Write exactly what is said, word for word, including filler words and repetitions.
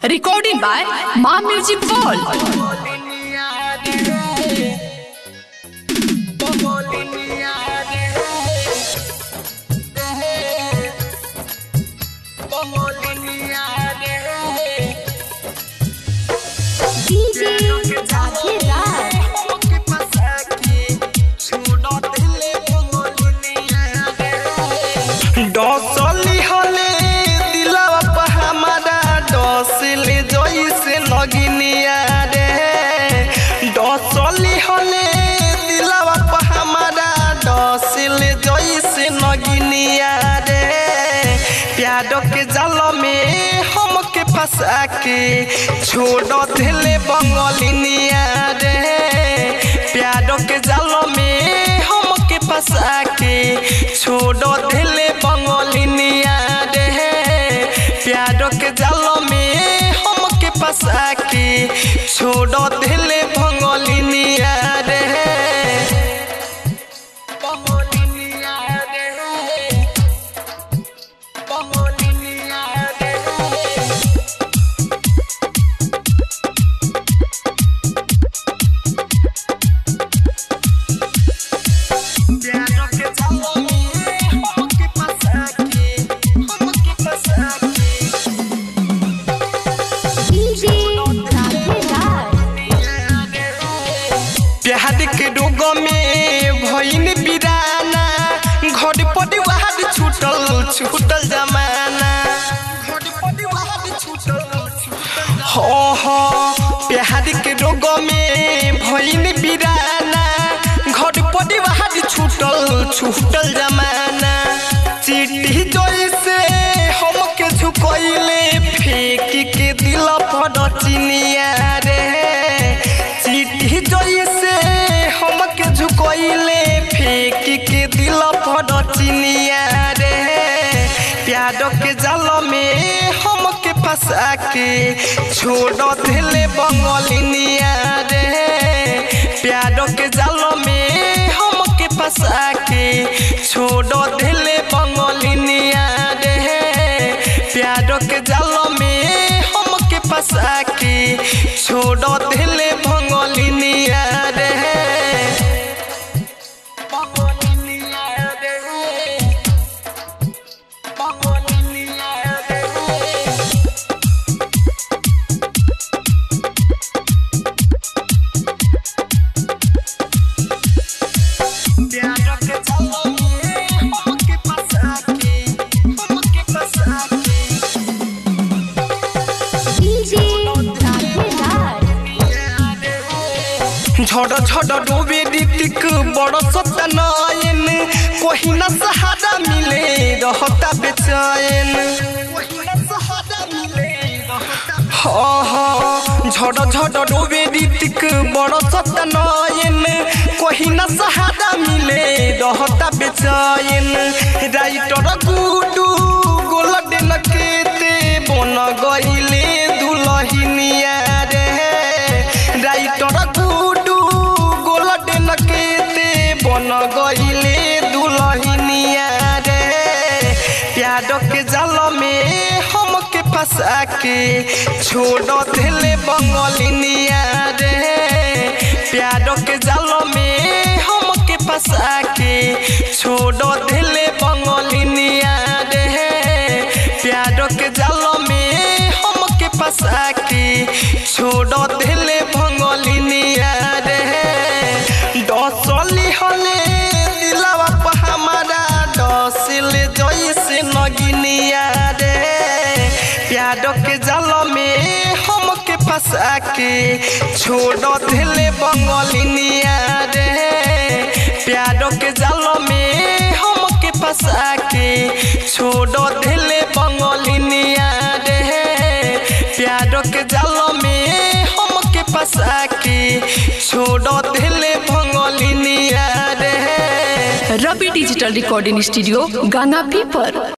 Recording by Ma Music World. डसली हले दिलवा पे हमारा डसले जइसे नगिनिया रे डसली हले दिलवा पे हमारा डसले जइसे नगिनिया रे प्यार के जाल में हमके फंसा के छोड़ देले बंगलिनिया रे प्यार के जाल में हमके फंसा के छोड़ देले बंगलिनिया रे प्यार के जाल में हमके फंसा के छोड़ देले बंगलिनिया रे बंगलिनिया रे बंगलिनिया रे प्यार के रोग में भईन बिराना घर परिवार छूटल छूटल जमाना घर परिवार छूटल हो हो प्यार के रोग में भईन बिराना घर परिवार छूटल छूटल जमाना चिट्ठी जइसे हमके झुकइले फेंक के दिल पर चिनिया रे चिट्ठी जइसे हमके झुकइले फेंक के दिल पर चिनिया रे प्यार के जाल में हमके फंसा के छोड़ देले बंगलिनिया रे प्यार के जाल में हमके फंसा के छोड़ देले बंगलिनिया रे प्यार के जाल में हमके फंसा के छोड़ देले बंगलिनिया रे बंगलिनिया रे बंगलिनिया रे प्यार के जाल में हमके फंसा के हमके फंसा के झड़ झड़ डूबे ऋतिक बड़ सतनायन कोई न सहारा मिले रहता बेचैन हाँ हाँ झड़ झड़ डूबे ऋतिक बड़ सतनायन कोई न सहारा मिले रहता बेचैन राइटर गुडू गोल्डन केते बन गइले दुल्हनिया रे राइटर बन गइले दुल्हनिया रे प्यार के जाल में हमके फंसा के छोड़ देले बंगलिनिया रे प्यार के जाल में हमके फंसा के छोड़ देले बंगलिनिया रे प्यार के जाल में हमके फंसा के छोड़ देले बंगलिनिया रे डसली हले दिलवा पे हमारा डसले जइसे नगिनिया रे प्यार के जाल में हमके फंसा के छोड़ देले बंगलिनिया रे प्यार के जाल में हमके फंसा के छोड़ देले बंगलिनिया रे प्यार के जाल में हमके फंसा के छोड़ देले बंगलिनिया रे रवि डिजिटल रिकॉर्डिंग स्टूडियो गाना पीपर।